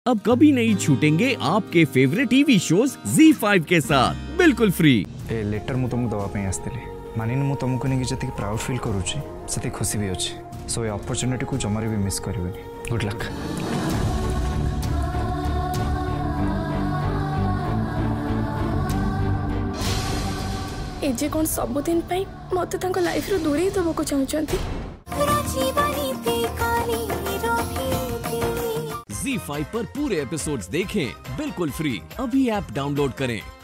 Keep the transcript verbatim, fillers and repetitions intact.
अब कभी नहीं छूटेंगे आपके favourite TV shows Zee five के साथ बिल्कुल फ्री। ए लेटर मु तुमको दवा पे आस्ते मानिन मु तुमको नहीं जति प्राउड फील करूची सते खुशी भी अच्छे सो ये अपॉर्चुनिटी को जमारे भी मिस करिवनी। Good luck. एजे कौन सब दिन पाई मते तांको लाइफ रो दूरी दबो को चाहउचंती। ज़ी फाइव पर पूरे एपिसोड्स देखें बिल्कुल फ्री। अभी ऐप डाउनलोड करें।